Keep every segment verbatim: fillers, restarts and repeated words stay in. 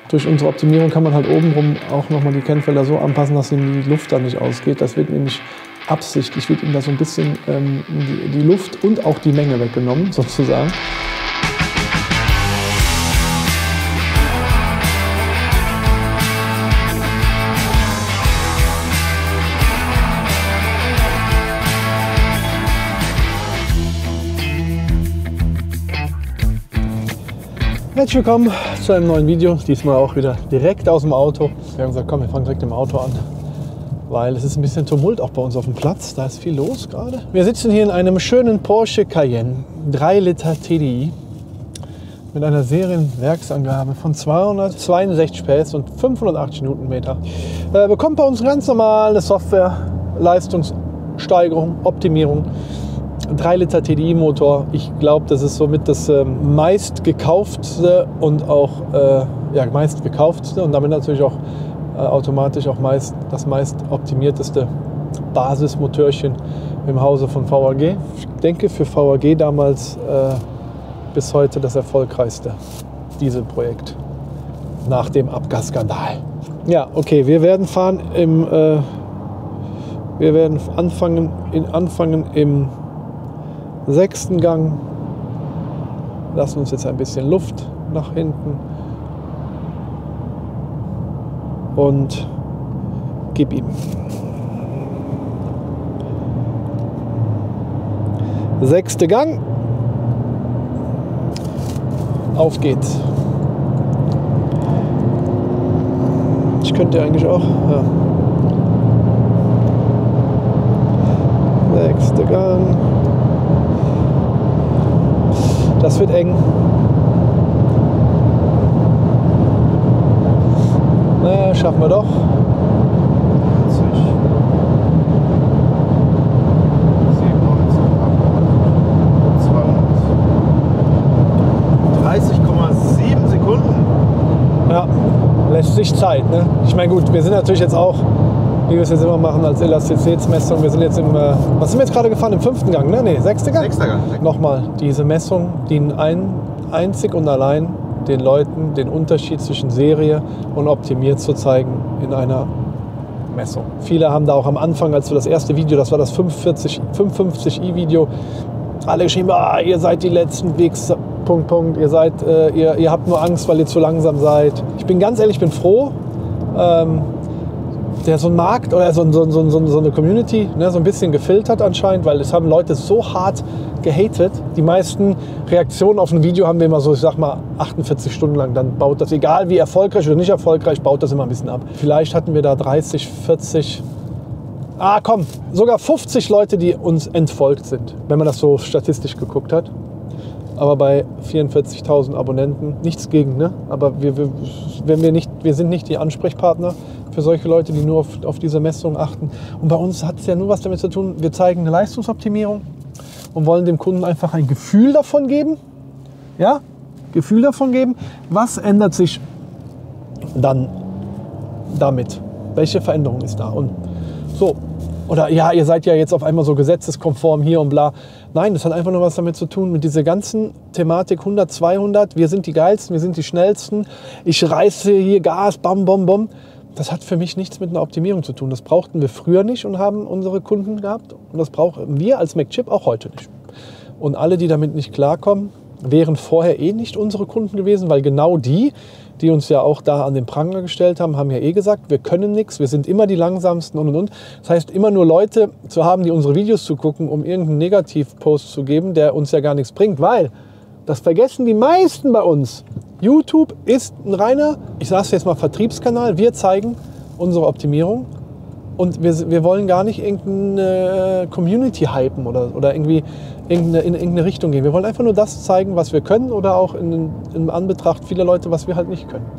Durch unsere Optimierung kann man halt obenrum auch nochmal die Kennfelder so anpassen, dass ihm die Luft da nicht ausgeht. Das wird nämlich absichtlich, wird ihm da so ein bisschen ähm, die, die Luft und auch die Menge weggenommen, sozusagen. Herzlich willkommen zu einem neuen Video, diesmal auch wieder direkt aus dem Auto. Wir haben gesagt, komm, wir fangen direkt im Auto an, weil es ist ein bisschen Tumult auch bei uns auf dem Platz, da ist viel los gerade. Wir sitzen hier in einem schönen Porsche Cayenne, drei Liter T D I, mit einer Serienwerksangabe von zweihundertzweiundsechzig P S und fünfhundertachtzig Newtonmeter. Äh, bekommt bei uns ganz normale Software, Leistungssteigerung, Optimierung. drei Liter T D I-Motor, ich glaube, das ist somit das äh, meistgekauftste und auch äh, ja, meistgekauftste und damit natürlich auch äh, automatisch auch meist das meist optimierteste Basismotörchen im Hause von V A G. Ich denke, für V A G damals äh, bis heute das erfolgreichste Dieselprojekt nach dem Abgasskandal. Ja, okay, wir werden fahren im äh, wir werden anfangen, in, anfangen im sechsten Gang, lassen uns jetzt ein bisschen Luft nach hinten und gib ihm. Sechster Gang, auf geht's. Ich könnte eigentlich auch, ja. Sechster Gang. Das wird eng. Na, schaffen wir doch. dreißig Komma sieben Sekunden. Ja, lässt sich Zeit. Ne? Ich meine, gut, wir sind natürlich jetzt auch, wie wir es jetzt immer machen, als Elastizitätsmessung. Wir sind jetzt im, äh, was sind wir jetzt gerade gefahren? Im fünften Gang, ne? Nee, sechster Gang? Sechster Gang. Nochmal, diese Messung dienen ein, einzig und allein den Leuten den Unterschied zwischen Serie und optimiert zu zeigen in einer Messung. Viele haben da auch am Anfang, als wir das erste Video, das war das fünfundfünfzig i Video, alle geschrieben, ah, ihr seid die letzten Wichser, Punkt, Punkt, ihr seid, äh, ihr, ihr habt nur Angst, weil ihr zu langsam seid. Ich bin ganz ehrlich, ich bin froh, ähm, der so ein Markt oder so, so, so, so eine Community ne, so ein bisschen gefiltert anscheinend, weil es haben Leute so hart gehatet. Die meisten Reaktionen auf ein Video haben wir immer so, ich sag mal, achtundvierzig Stunden lang. Dann baut das, egal wie erfolgreich oder nicht erfolgreich, baut das immer ein bisschen ab. Vielleicht hatten wir da dreißig, vierzig, ah komm, sogar fünfzig Leute, die uns entfolgt sind, wenn man das so statistisch geguckt hat. Aber bei vierundvierzigtausend Abonnenten nichts gegen, ne? Aber wir, wir, wenn wir, nicht, wir sind nicht die Ansprechpartner für solche Leute, die nur auf, auf diese Messung achten. Und bei uns hat es ja nur was damit zu tun, wir zeigen eine Leistungsoptimierung und wollen dem Kunden einfach ein Gefühl davon geben. Ja, Gefühl davon geben. Was ändert sich dann damit? Welche Veränderung ist da? Und so. Oder ja, ihr seid ja jetzt auf einmal so gesetzeskonform hier und bla. Nein, das hat einfach nur was damit zu tun, mit dieser ganzen Thematik hundert, zweihundert. Wir sind die Geilsten, wir sind die Schnellsten. Ich reiße hier Gas, bam, bam, bam. Das hat für mich nichts mit einer Optimierung zu tun. Das brauchten wir früher nicht und haben unsere Kunden gehabt. Und das brauchen wir als McChip auch heute nicht. Und alle, die damit nicht klarkommen, wären vorher eh nicht unsere Kunden gewesen, weil genau die, die uns ja auch da an den Pranger gestellt haben, haben ja eh gesagt, wir können nichts, wir sind immer die langsamsten und und und. Das heißt, immer nur Leute zu haben, die unsere Videos zu gucken, um irgendeinen Negativpost zu geben, der uns ja gar nichts bringt, weil, das vergessen die meisten bei uns, YouTube ist ein reiner, ich sage es jetzt mal, Vertriebskanal. Wir zeigen unsere Optimierung und wir, wir wollen gar nicht irgendeine Community hypen oder, oder irgendwie irgendeine, in irgendeine Richtung gehen. Wir wollen einfach nur das zeigen, was wir können oder auch in, in Anbetracht vieler Leute, was wir halt nicht können.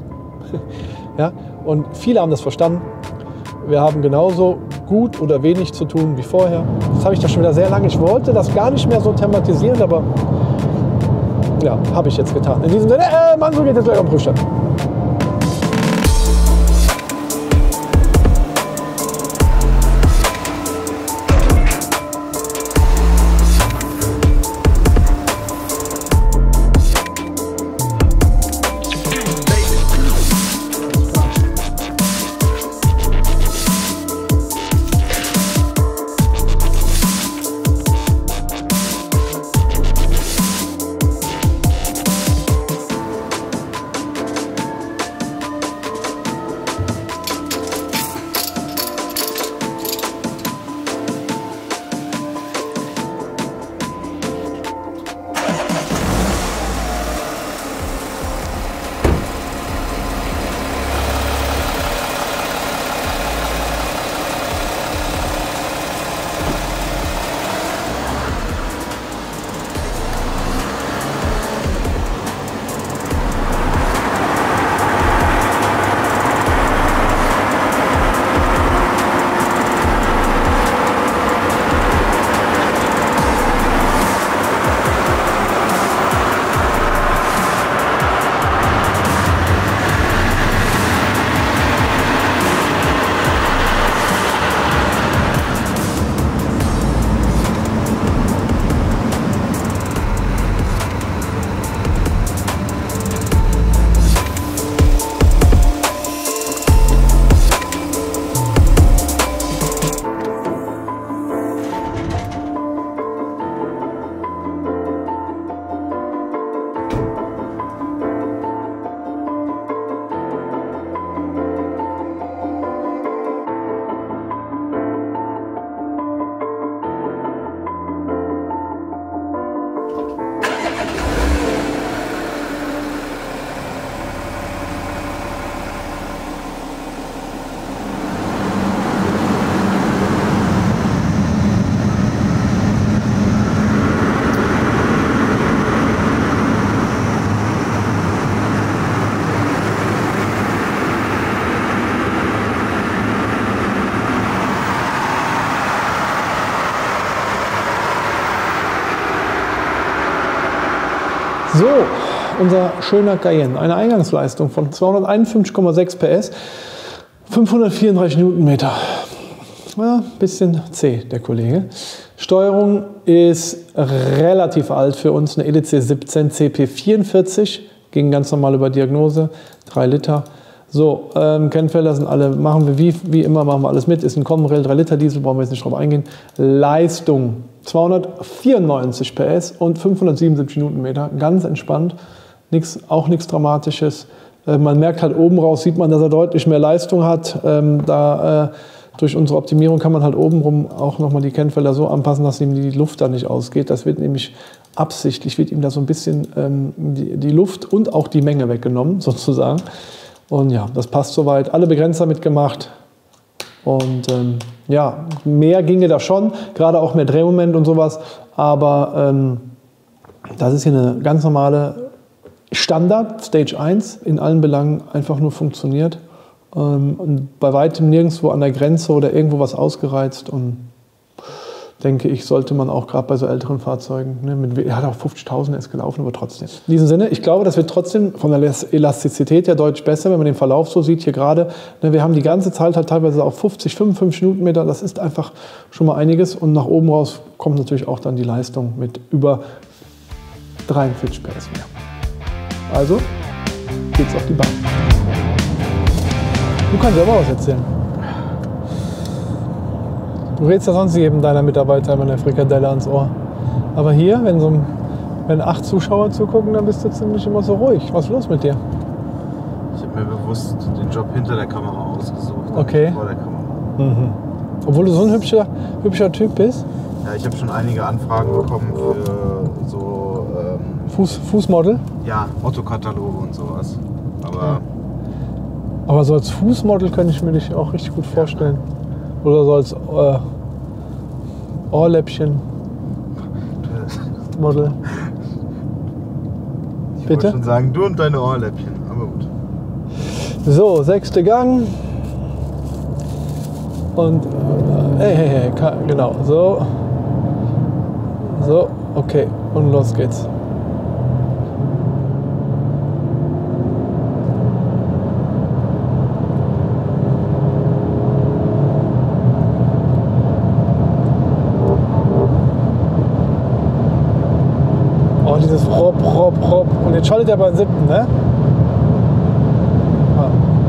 Ja? Und viele haben das verstanden. Wir haben genauso gut oder wenig zu tun wie vorher. Das habe ich doch schon wieder sehr lange. Ich wollte das gar nicht mehr so thematisieren, aber ja, habe ich jetzt getan. In diesem Sinne, äh, Mann, so geht jetzt gleich am Prüfstand. So, unser schöner Cayenne. Eine Eingangsleistung von zweihunderteinundfünfzig Komma sechs P S, fünfhundertvierunddreißig Newtonmeter. Ja, bisschen zäh, der Kollege. Steuerung ist relativ alt für uns, eine E D C siebzehn C P vierundvierzig, ging ganz normal über Diagnose, drei Liter. So, ähm, Kennfelder sind alle, machen wir wie, wie immer, machen wir alles mit, ist ein Comrail drei Liter Diesel, brauchen wir jetzt nicht drauf eingehen. Leistung zweihundertvierundneunzig P S und fünfhundertsiebenundsiebzig Newtonmeter, ganz entspannt, nix, auch nichts Dramatisches. Äh, man merkt halt oben raus, sieht man, dass er deutlich mehr Leistung hat, ähm, da äh, durch unsere Optimierung kann man halt obenrum auch nochmal die Kennfelder so anpassen, dass ihm die Luft da nicht ausgeht. Das wird nämlich absichtlich, wird ihm da so ein bisschen ähm, die, die Luft und auch die Menge weggenommen, sozusagen. Und ja, das passt soweit. Alle Begrenzer mitgemacht. Und ähm, ja, mehr ginge da schon, gerade auch mehr Drehmoment und sowas. Aber ähm, das ist hier eine ganz normale Standard, Stage eins, in allen Belangen einfach nur funktioniert. Und bei weitem nirgendwo an der Grenze oder irgendwo was ausgereizt. Und denke ich, sollte man auch gerade bei so älteren Fahrzeugen, ne, mit, er hat auch fünfzigtausend erst gelaufen, aber trotzdem. In diesem Sinne, ich glaube, das wird trotzdem von der Elastizität her deutlich besser, wenn man den Verlauf so sieht. Hier gerade, ne, wir haben die ganze Zeit halt teilweise auch fünfzig, fünfundfünfzig Newtonmeter. Das ist einfach schon mal einiges. Und nach oben raus kommt natürlich auch dann die Leistung mit über dreiundvierzig P S mehr. Also geht's auf die Bahn. Du kannst ja mal was erzählen. Du redest ja sonst jedem deiner Mitarbeiter immer eine Frikadelle ans Ohr. Aber hier, wenn, so, wenn acht Zuschauer zugucken, dann bist du ziemlich immer so ruhig. Was ist los mit dir? Ich habe mir bewusst den Job hinter der Kamera ausgesucht. Okay. Vor der Kamera. Mhm. Obwohl du so ein hübscher, hübscher Typ bist? Ja, ich habe schon einige Anfragen bekommen für so ähm, Fuß, Fußmodel? Ja, Otto-Kataloge und sowas. Aber ja. Aber so als Fußmodel könnte ich mir dich auch richtig gut vorstellen. Oder so als äh, Ohrläppchen-Model. Ich Bitte? wollte schon sagen, du und deine Ohrläppchen, aber gut. So, sechste Gang. Und, äh, hey, hey, hey, genau, so. So, okay, und los geht's. Dieses Rob, Rob, Rob. Und jetzt schaltet er beim siebten, ne? Ja.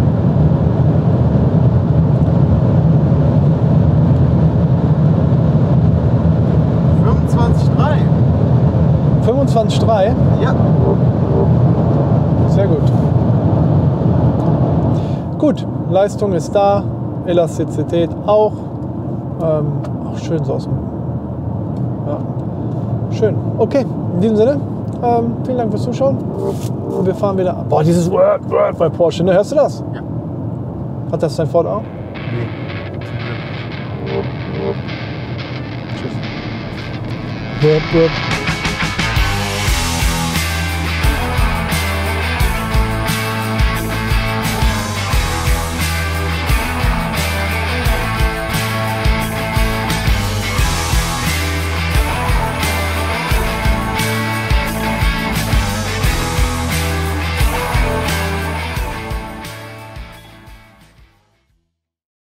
fünfundzwanzig Komma drei. fünfundzwanzig Komma drei? Ja. Sehr gut. Gut, Leistung ist da, Elastizität auch. Ähm, auch schön so aus dem. Ja. Schön. Okay, in diesem Sinne, ähm, vielen Dank fürs Zuschauen. Und wir fahren wieder. Boah, dieses Word, Word bei Porsche, ne? Hörst du das? Ja. Hat das dein Ford auch? Nee. Tschüss. Word, Word.